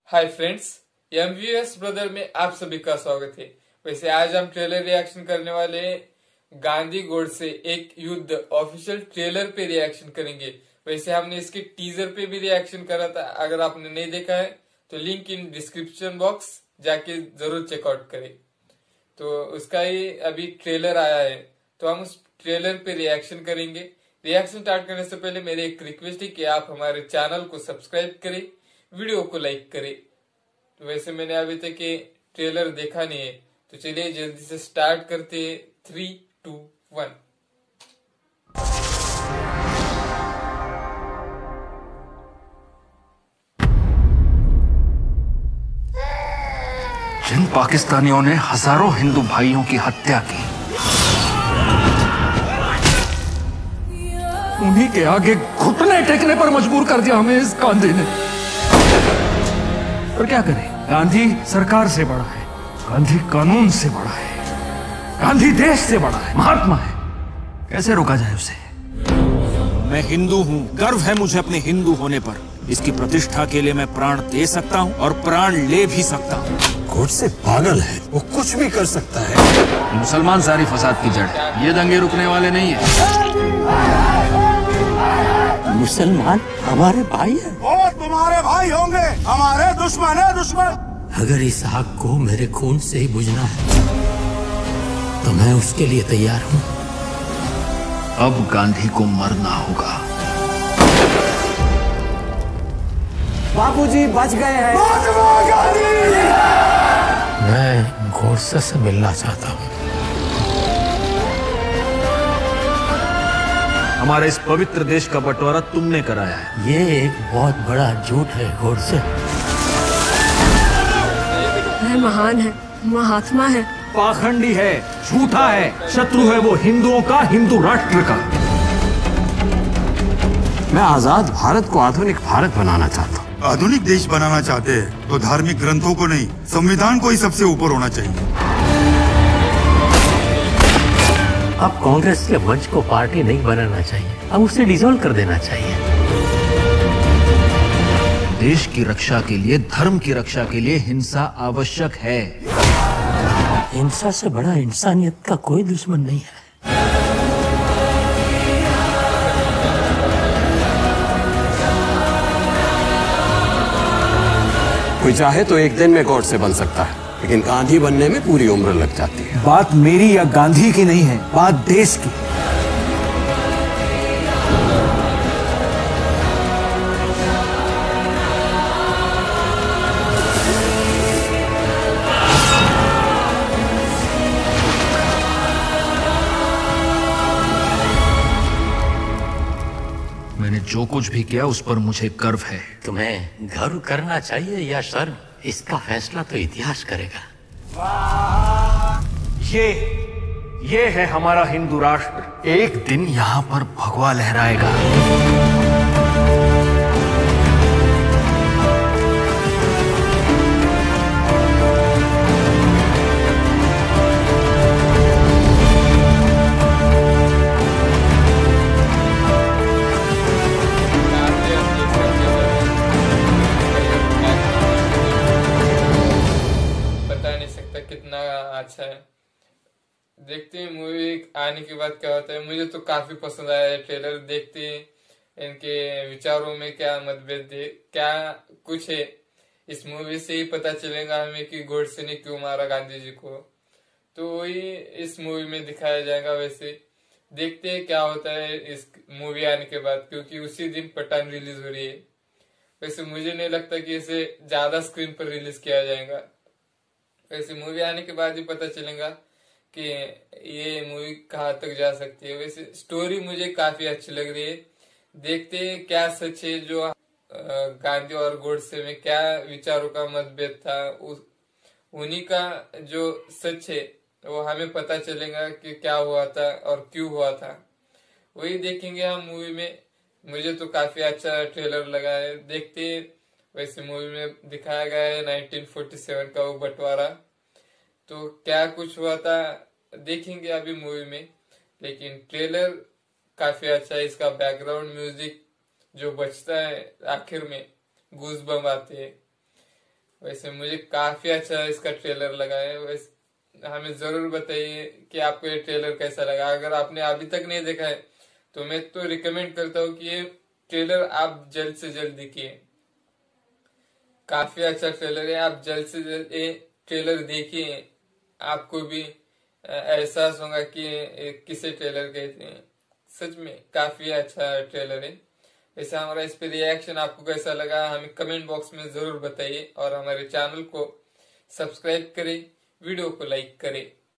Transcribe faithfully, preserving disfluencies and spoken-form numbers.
Hi friends, MVS brother में आप सभी का स्वागत है। वैसे आज हम ट्रेलर रिएक्शन करने वाले हैं। गांधी गोडसे एक युद्ध ऑफिशियल ट्रेलर पे रिएक्शन करेंगे। वैसे हमने इसके टीजर पे भी रिएक्शन करा था। अगर आपने नहीं देखा है तो लिंक इन डिस्क्रिप्शन बॉक्स जाके जरूर चेकआउट करें। तो उसका ही अभी ट्रेलर आया है, तो हम उस ट्रेलर पे रिएक्शन करेंगे। रिएक्शन स्टार्ट करने से पहले मेरी एक रिक्वेस्ट है कि आप हमारे चैनल को सब्सक्राइब करें, वीडियो को लाइक करें। तो वैसे मैंने अभी तक ये ट्रेलर देखा नहीं है, तो चलिए जल्दी से स्टार्ट करते हैं। Three to one. जिन पाकिस्तानियों ने हजारों हिंदू भाइयों की हत्या की, उन्हीं के आगे घुटने टेकने पर मजबूर कर दिया हमें इस गांधी ने। पर क्या करें, गांधी सरकार से बड़ा है, गांधी कानून से बड़ा है, गांधी देश से बड़ा है, महात्मा है। कैसे रोका जाए उसे? मैं हिंदू हूँ, गर्व है मुझे अपने हिंदू होने पर। इसकी प्रतिष्ठा के लिए मैं प्राण दे सकता हूँ और प्राण ले भी सकता हूँ। गोडसे पागल है, वो कुछ भी कर सकता है। मुसलमान सारी फसाद की जड़ है, ये दंगे रुकने वाले नहीं है। मुसलमान हमारे भाई है और तुम्हारे भाई होंगे हमारे दुश्मन है दुश्मन। अगर इस आग को मेरे खून से ही बुझना है तो मैं उसके लिए तैयार हूँ। अब गांधी को मरना होगा। बापूजी बच गए हैं। मैं गोडसे से मिलना चाहता हूँ। हमारे इस पवित्र देश का बंटवारा तुमने कराया है। ये एक बहुत बड़ा झूठ है गोडसे। वह महान है, महात्मा है, पाखंडी है, झूठा है, शत्रु है वो हिंदुओं का, हिंदू राष्ट्र का। मैं आजाद भारत को आधुनिक भारत बनाना चाहता हूँ। आधुनिक देश बनाना चाहते हैं तो धार्मिक ग्रंथों को नहीं, संविधान को ही सबसे ऊपर होना चाहिए। अब कांग्रेस के मंच को पार्टी नहीं बनाना चाहिए, अब उसे डिसॉल्व कर देना चाहिए। देश की रक्षा के लिए, धर्म की रक्षा के लिए हिंसा आवश्यक है। हिंसा से बड़ा इंसानियत का कोई दुश्मन नहीं है। कोई चाहे तो एक दिन में गोडसे बन सकता है, लेकिन गांधी बनने में पूरी उम्र लग जाती है। बात मेरी या गांधी की नहीं है, बात देश की। मैंने जो कुछ भी किया उस पर मुझे गर्व है। तुम्हें गर्व करना चाहिए या शर्म, इसका फैसला तो इतिहास करेगा। ये ये है हमारा हिंदू राष्ट्र। एक दिन यहाँ पर भगवा लहराएगा। कितना अच्छा है। देखते हैं मूवी आने के बाद क्या होता है। मुझे तो काफी पसंद आया है ट्रेलर। देखते हैं इनके विचारों में क्या मतभेद है, क्या कुछ है। इस मूवी से ही पता चलेगा हमें कि गोडसे ने क्यों मारा गांधी जी को, तो वही इस मूवी में दिखाया जाएगा। वैसे देखते हैं क्या होता है इस मूवी आने के बाद, क्योंकि उसी दिन पठान रिलीज हो रही है। वैसे मुझे नहीं लगता कि इसे ज्यादा स्क्रीन पर रिलीज किया जाएगा। वैसे मूवी आने के बाद ही पता चलेगा कि ये मूवी कहाँ तक जा सकती है। वैसे स्टोरी मुझे काफी अच्छी लग रही है। देखते हैं क्या सच है, जो गांधी और गोडसे में क्या विचारों का मतभेद था, उन्हीं का जो सच है वो हमें पता चलेगा कि क्या हुआ था और क्यों हुआ था। वही देखेंगे हम मूवी में। मुझे तो काफी अच्छा ट्रेलर लगा है। देखते हैं। वैसे मूवी में दिखाया गया है नाइनटीन फोर्टी सेवन का वो बंटवारा, तो क्या कुछ हुआ था देखेंगे अभी मूवी में। लेकिन ट्रेलर काफी अच्छा है। इसका बैकग्राउंड म्यूजिक जो बजता है आखिर में, गूज़बम्प आते हैं। वैसे मुझे काफी अच्छा इसका ट्रेलर लगा है। वैसे हमें जरूर बताइए कि आपको ये ट्रेलर कैसा लगा। अगर आपने अभी तक नहीं देखा है तो मैं तो रिकमेंड करता हूँ कि ये ट्रेलर आप जल्द से जल्द देखिए। काफी अच्छा ट्रेलर है, आप जल्द से जल्द ये ट्रेलर देखिए, आपको भी एहसास होगा कि किसे ट्रेलर कहते हैं। सच में काफी अच्छा ट्रेलर है। वैसे हमारा इस पे रिएक्शन आपको कैसा लगा हमें कमेंट बॉक्स में जरूर बताइए और हमारे चैनल को सब्सक्राइब करें, वीडियो को लाइक करें।